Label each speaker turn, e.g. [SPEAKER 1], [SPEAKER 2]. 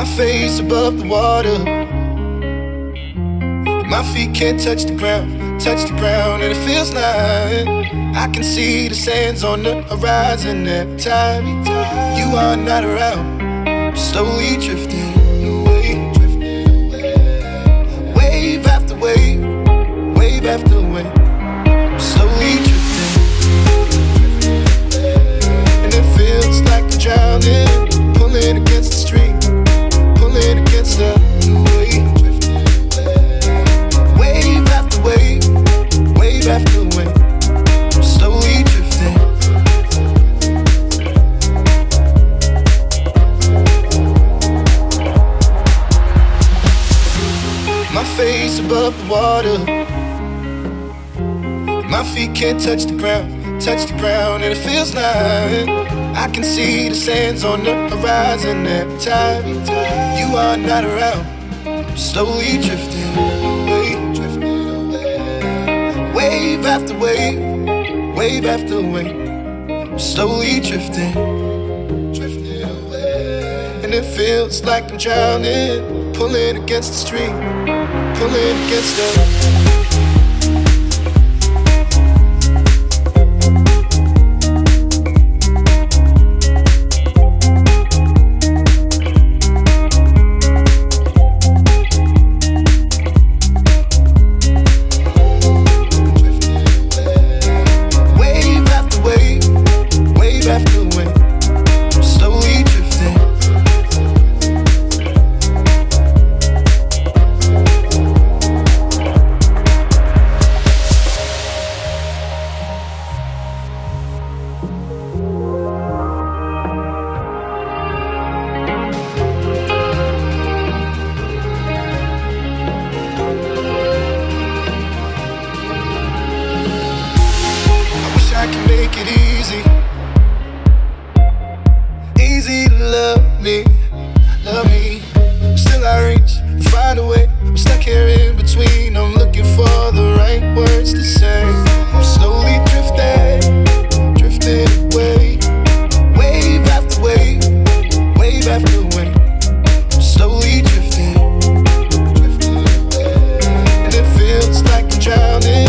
[SPEAKER 1] face above the water. My feet can't touch the ground, and it feels like I can see the sands on the horizon every time you are not around. I'm slowly drifting away, wave after wave, wave after wave. I'm slowly drifting, and it feels like I'm drowning, pulling against the stream, pulling against the wave. Wave after wave, wave after wave, I'm slowly drifting. My face above the water, my feet can't touch the ground, and it feels like I can see the sands on the horizon every time you are not around. I'm slowly drifting away, wave after wave, wave after wave. I'm slowly drifting, and it feels like I'm drowning, pulling against the stream, pulling against the drowning.